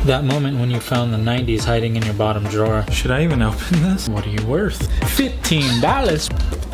That moment when you found the 90s hiding in your bottom drawer. Should I even open this? What are you worth? $15.